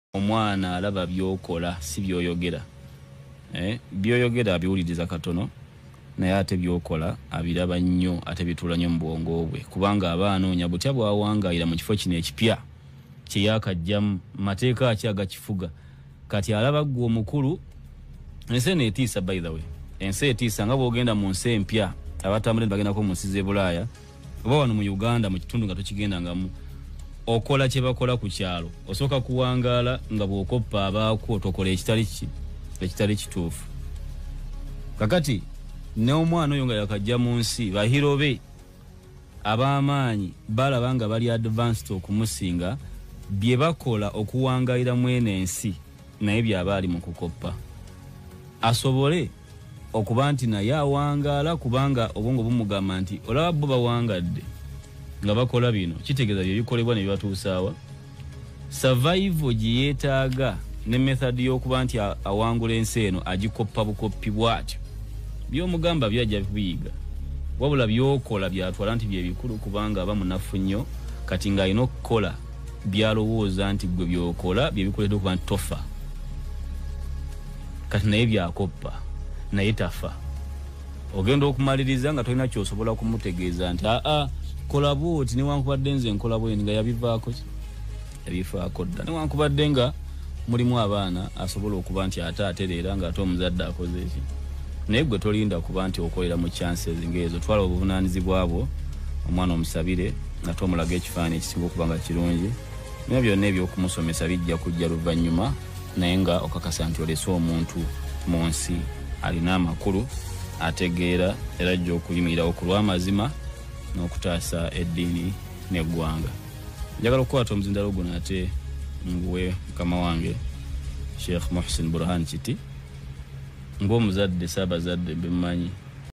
omwana alaba byokola si byoyogera. Byoyogera abiwuliriza katono naye ate byokola abiraba nnyo ate bitula nnyo mu bwongo bwe kubanga abaanoonya butya bwawangayira mu kifo kino ekipya kye yakajjamu mateeka ki agakifuga kati alaba gwe omukulu. Ensi neetiisa by the way, ensi etiisa nga bw'ogenda mu nsi empya abatambula bagendako mu nsi z'e Bulaaya oba wano mu Uganda mu kitundu nga tokigendangamu okola kye bakola ku kyalo osooka kuwangaala nga bw'okoppa abaako otokola ekitali kituufu. Kakati n'omwana oyo nga yakajja mu nsi bahiro be ab'amaanyi balaba nga bali advanced okumusinga bye bakola okuwangayira mwene ensi naye byaba ali mu kukoppa asobole okuba nti naye awangaala kubanga obwongo bumugamba nti olaba bo bawangadde nga bakola bino kitegeeza bye bikolebwa ne bibatuusaawa. Survival gye yeetaaga ne method y'okuba nti awangula ensi eno agikoppa bukoppi bw'atyo by'omugamba byajja biyiga wabula byokola byatwala nti bye bikulu kubanga aba munafu nnyo kati ng'alina okukola byalowooza nti gwe byokola bye bikoledde okuba nti tofa kati naye byakoppa naye tafa. Ogenda okumaliriza nga tolina kyosobola kumutegeeza nti kola bwoti newankubadde nze nkola bweni nga yabivaako dda newankubadde nga mulimu abaana asobola okuba nti ate atereera ng'ate omuzadde akoze eki naye gwe tolinda kuba nti okolera mu chances ng'ezo. Twala obuvunaanyizibwa bwo omwana omusabire nga tomulaga ekifaananyi ekisinga okuba nga kirungi naye byonna ebyokumusomesa bijja kujja luvannyuma naye nga okakasa nti olese omuntu mu nsi alina amakulu ategeera era ajja okuyimirirawo ku lw'amazima n'okutaasa eddiini n'eggwanga. Njagala okukwata omuzindalo guno ate nguwe mukama wange Sheikh Muhsin Burhan Kiti ng'omuzadde Ssaabazadde bemumanyi